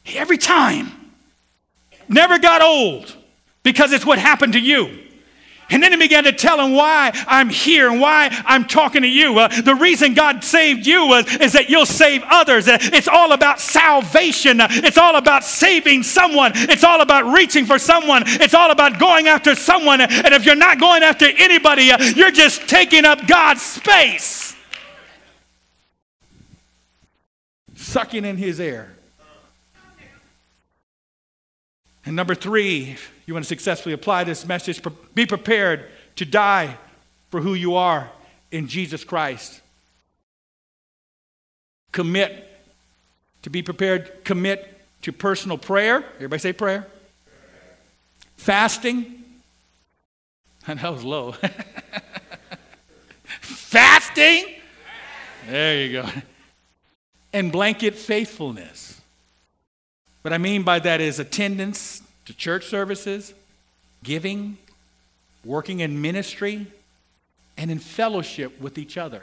Every time. Never got old because it's what happened to you. And then he began to tell him why I'm here and why I'm talking to you. The reason God saved you is that you'll save others. It's all about salvation. It's all about saving someone. It's all about reaching for someone. It's all about going after someone. And if you're not going after anybody, you're just taking up God's space. Sucking in his air. And number 3, if you want to successfully apply this message, be prepared to die for who you are in Jesus Christ. Commit to be prepared. Commit to personal prayer. Everybody say prayer. Fasting. And that was low. Fasting. There you go. And blanket faithfulness. What I mean by that is attendance to church services, giving, working in ministry, and in fellowship with each other.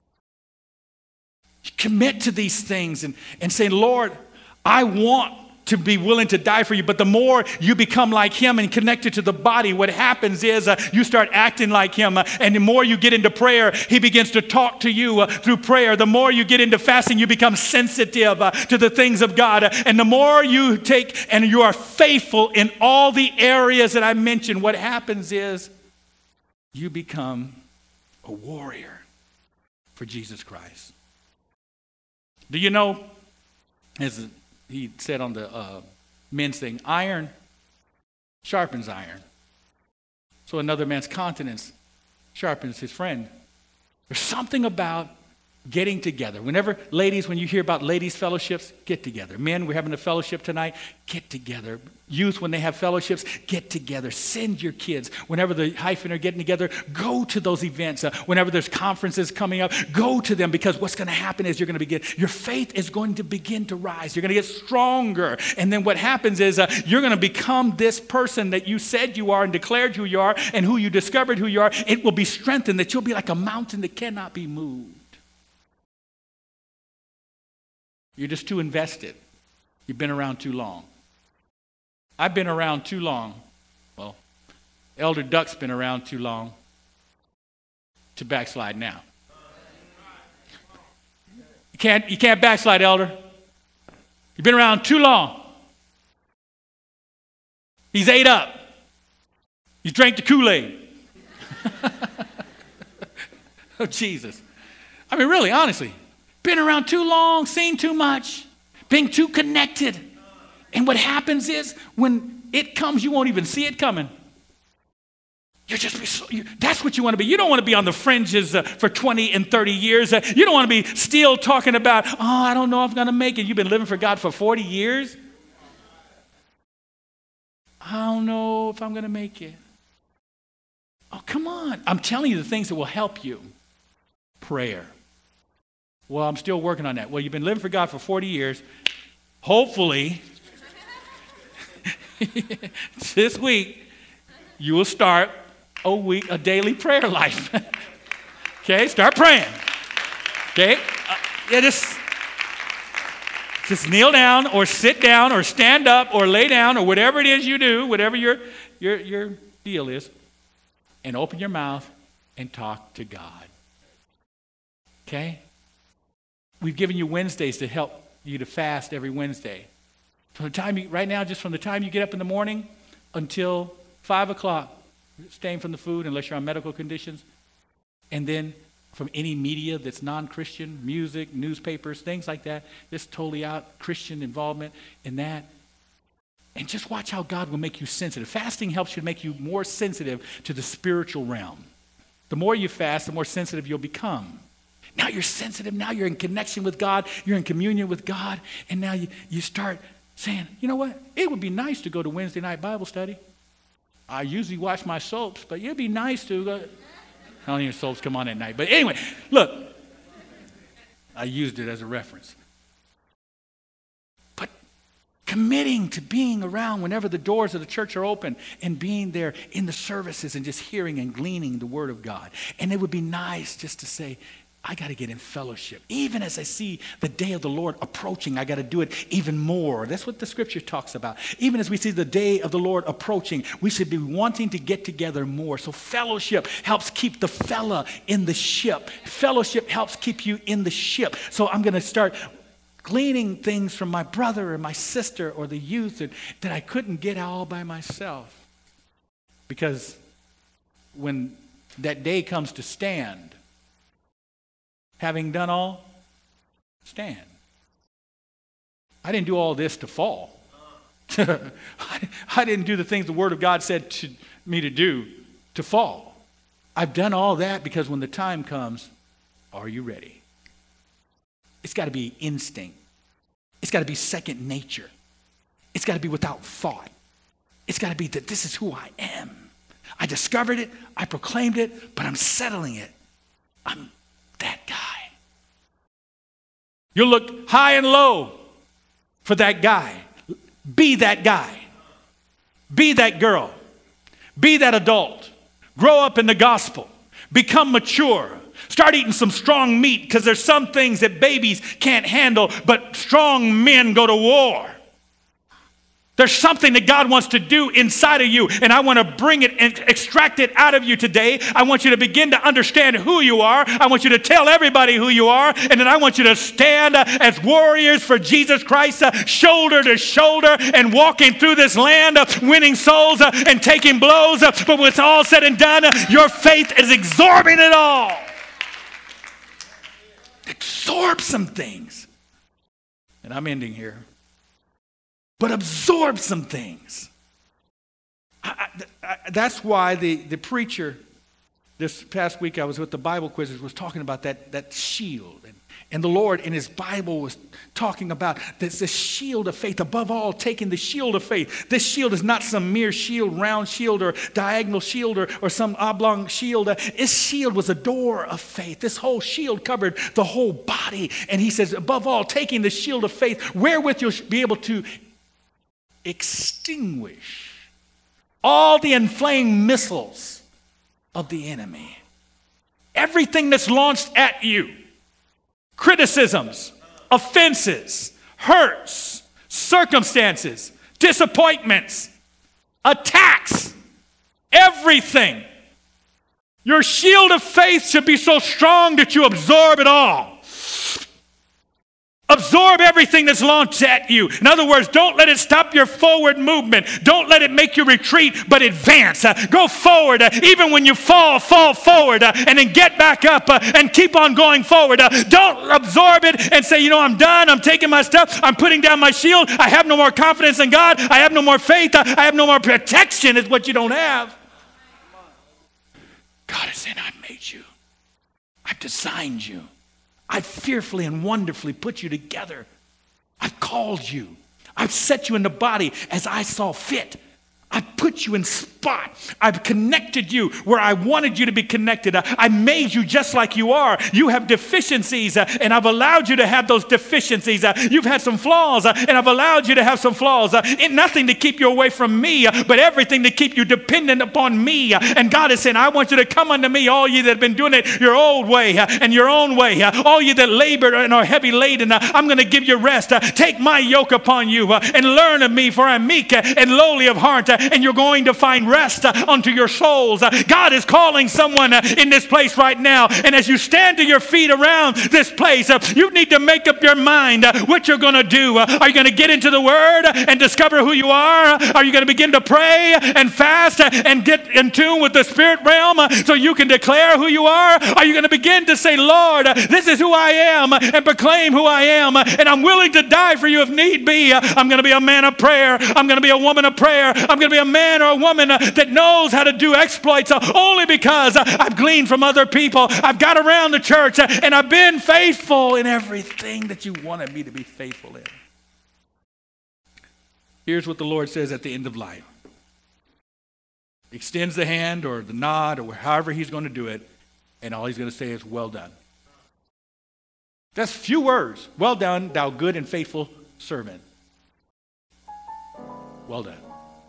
Commit to these things and say, Lord, I want to be willing to die for you. But the more you become like him and connected to the body, what happens is you start acting like him. And the more you get into prayer, he begins to talk to you through prayer. The more you get into fasting, you become sensitive to the things of God. And the more you take and you are faithful in all the areas that I mentioned, what happens is you become a warrior for Jesus Christ. Do you know, as he said on the men's thing, iron sharpens iron. So another man's countenance sharpens his friend. There's something about getting together. Whenever, ladies, when you hear about ladies' fellowships, get together. Men, we're having a fellowship tonight, get together. Youth, when they have fellowships, get together. Send your kids. Whenever the hyphen are getting together, go to those events. Whenever there's conferences coming up, go to them, because what's going to happen is your faith is going to begin to rise. You're going to get stronger. And then what happens is you're going to become this person that you said you are and declared who you are and who you discovered who you are. It will be strengthened, that you'll be like a mountain that cannot be moved. You're just too invested. You've been around too long. I've been around too long. Well, Elder Duck's been around too long to backslide now. You can't backslide, Elder. You've been around too long. He's ate up. He's drank the Kool-Aid. Oh, Jesus. I mean, really, honestly. Been around too long, seen too much, being too connected. And what happens is when it comes, you won't even see it coming. That's what you want to be. You don't want to be on the fringes for 20 and 30 years. You don't want to be still talking about, I don't know if I'm going to make it. You've been living for God for 40 years. I don't know if I'm going to make it. Oh, come on. I'm telling you the things that will help you. Prayer. Well, I'm still working on that. Well, you've been living for God for 40 years. Hopefully, this week, you will start a daily prayer life. Okay, start praying. Okay, just kneel down or sit down or stand up or lay down or whatever it is you do, whatever your deal is, and open your mouth and talk to God. Okay? We've given you Wednesdays to help you to fast every Wednesday. From the time right now, just from the time you get up in the morning until 5 o'clock, staying from the food unless you're on medical conditions. And then from any media that's non-Christian, music, newspapers, things like that, just totally out Christian involvement in that. And just watch how God will make you sensitive. Fasting helps you to make you more sensitive to the spiritual realm. The more you fast, the more sensitive you'll become. Now you're sensitive. Now you're in connection with God. You're in communion with God. And now you start saying, you know what? It would be nice to go to Wednesday night Bible study. I usually watch my soaps, but it'd be nice to go. I don't even soaps come on at night. But anyway, look. I used it as a reference. But committing to being around whenever the doors of the church are open and being there in the services and just hearing and gleaning the Word of God. And it would be nice just to say, I got to get in fellowship. Even as I see the day of the Lord approaching, I got to do it even more. That's what the scripture talks about. Even as we see the day of the Lord approaching, we should be wanting to get together more. So fellowship helps keep the fella in the ship. Fellowship helps keep you in the ship. So I'm going to start gleaning things from my brother or my sister or the youth that I couldn't get all by myself. Because when that day comes to stand, having done all, stand. I didn't do all this to fall. I didn't do the things the Word of God said to me to do to fall. I've done all that because when the time comes, are you ready? It's got to be instinct. It's got to be second nature. It's got to be without thought. It's got to be that this is who I am. I discovered it, I proclaimed it, but I'm settling it. I'm that guy. You'll look high and low for that guy. Be that guy. Be that girl. Be that adult. Grow up in the gospel. Become mature. Start eating some strong meat, because there's some things that babies can't handle, but strong men go to war. There's something that God wants to do inside of you, and I want to bring it and extract it out of you today. I want you to begin to understand who you are. I want you to tell everybody who you are, and then I want you to stand as warriors for Jesus Christ, shoulder to shoulder, and walking through this land, winning souls and taking blows. But when it's all said and done, your faith is absorbing it all. Absorb some things. And I'm ending here. But absorb some things. That's why the preacher, this past week I was with the Bible quizzes, was talking about that shield. And the Lord in his Bible was talking about this shield of faith. Above all, taking the shield of faith. This shield is not some mere shield, round shield or diagonal shield or some oblong shield. This shield was a door of faith. This whole shield covered the whole body. And he says, above all, taking the shield of faith, wherewith you'll be able to extinguish all the inflamed missiles of the enemy. Everything that's launched at you. Criticisms, offenses, hurts, circumstances, disappointments, attacks, everything. Your shield of faith should be so strong that you absorb it all. Absorb everything that's launched at you. In other words, don't let it stop your forward movement. Don't let it make you retreat, but advance. Go forward. Even when you fall forward and then get back up and keep on going forward. Don't absorb it and say, I'm done. I'm taking my stuff. I'm putting down my shield. I have no more confidence in God. I have no more faith. I have no more protection is what you don't have. God is saying, I've made you. I've designed you. I've fearfully and wonderfully put you together. I've called you. I've set you in the body as I saw fit. I've put you in spot. I've connected you where I wanted you to be connected. I made you just like you are. You have deficiencies, and I've allowed you to have those deficiencies. You've had some flaws, and I've allowed you to have some flaws. Nothing to keep you away from me, but everything to keep you dependent upon me. And God is saying, I want you to come unto me, all ye that have been doing it your old way and your own way. All ye that labor and are heavy laden, I'm going to give you rest. Take my yoke upon you and learn of me, for I'm meek and lowly of heart. And you're going to find rest unto your souls. God is calling someone in this place right now. And as you stand to your feet around this place, you need to make up your mind what you're going to do. Are you going to get into the Word and discover who you are? Are you going to begin to pray and fast and get in tune with the spirit realm so you can declare who you are? Are you going to begin to say, Lord, this is who I am, and proclaim who I am, and I'm willing to die for you if need be. I'm going to be a man of prayer. I'm going to be a woman of prayer. I'm going to be a man or a woman that knows how to do exploits only because I've gleaned from other people. I've got around the church and I've been faithful in everything that you wanted me to be faithful in. Here's what the Lord says at the end of life. He extends the hand or the nod or however he's going to do it, and all he's going to say is, well done. That's few words. Well done, thou good and faithful servant. Well done.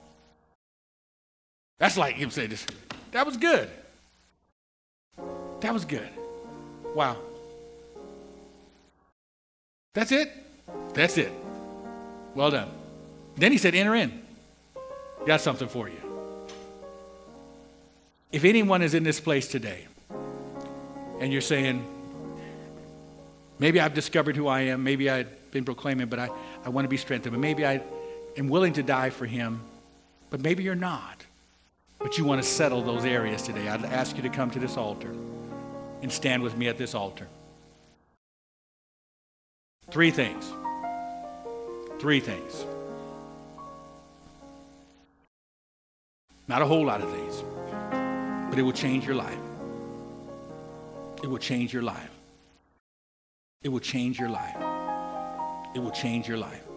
That's like him saying this. That was good. That was good. Wow. That's it. That's it. Well done. Then he said, enter in. Got something for you. If anyone is in this place today and you're saying, maybe I've discovered who I am, maybe I've been proclaiming, but I want to be strengthened, but maybe I am willing to die for him, but maybe you're not, but you want to settle those areas today, I'd ask you to come to this altar and stand with me at this altar. Three things. Not a whole lot of things, but it will change your life. It will change your life. It will change your life. It will change your life.